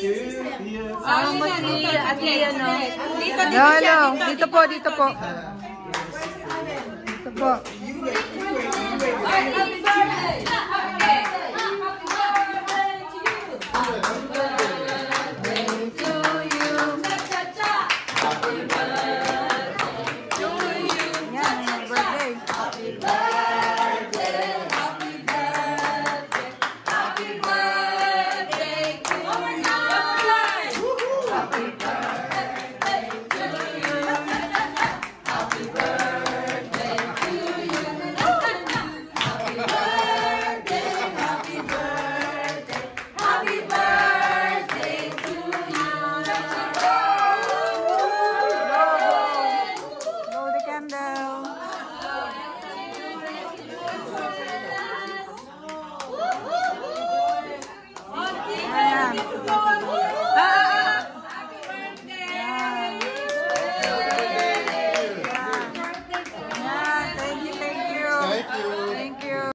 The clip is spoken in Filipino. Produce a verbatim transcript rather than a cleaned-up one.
Ah, mas ni Ate ano. Lolo, dito po, dito po. Dito po. Happy birthday! Ayan.